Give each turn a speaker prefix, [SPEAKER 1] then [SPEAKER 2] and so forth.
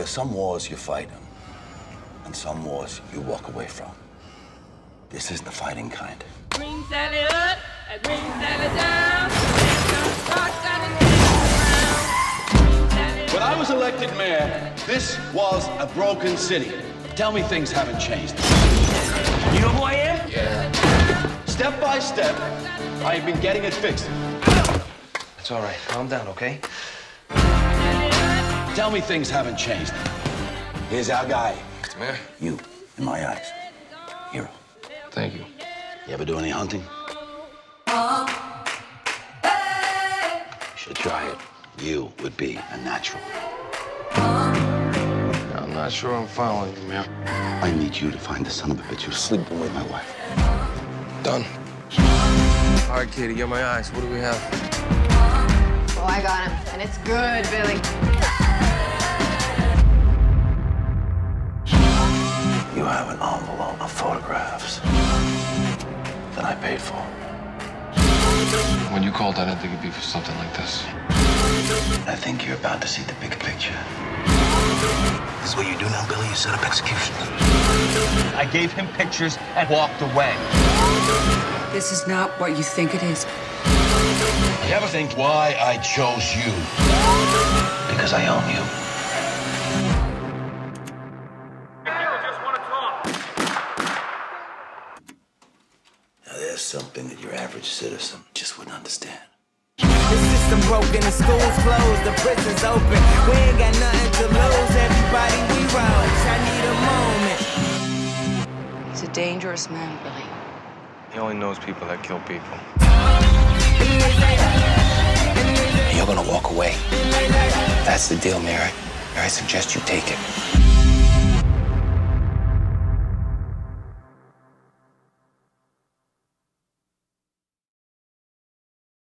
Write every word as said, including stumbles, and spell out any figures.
[SPEAKER 1] There's some wars you fight in, and some wars you walk away from. This is the fighting kind.
[SPEAKER 2] Green salad up, and green salad down.
[SPEAKER 3] When I was elected mayor, this was a broken city. Tell me things haven't changed.
[SPEAKER 4] You know who I am?
[SPEAKER 3] Yeah. Step by step, I've been getting it fixed.
[SPEAKER 4] It's all right. Calm down, okay?
[SPEAKER 3] Tell me things haven't changed. Here's our guy.
[SPEAKER 4] Mister Mayor.
[SPEAKER 1] You, in my eyes, hero.
[SPEAKER 4] Thank you.
[SPEAKER 3] You ever do any hunting? You should try it. You would be a natural.
[SPEAKER 4] I'm not sure I'm following you, Mayor.
[SPEAKER 1] I need you to find the son of a bitch who's sleeping with my wife.
[SPEAKER 4] Done. All right, Katie, get my eyes. What do we have?
[SPEAKER 5] Oh, I got him. And it's good, Billy.
[SPEAKER 1] You have an envelope of photographs that I paid for.
[SPEAKER 4] When you called, I didn't think it'd be for something like this.
[SPEAKER 1] I think you're about to see the bigger picture. This is what you do now, Billy. You set up execution.
[SPEAKER 6] I gave him pictures and walked away.
[SPEAKER 7] This is not what you think it is.
[SPEAKER 3] You ever think why I chose you?
[SPEAKER 1] Because I own you. Now, there's something that your average citizen just wouldn't understand.
[SPEAKER 8] The system broken, the schools closed, the prisons open. We ain't got nothing to lose, everybody we rose. I need a moment.
[SPEAKER 7] He's a dangerous man, Billy.
[SPEAKER 4] He only knows people that kill people.
[SPEAKER 1] And you're gonna walk away. That's the deal, Mary. I suggest you take it.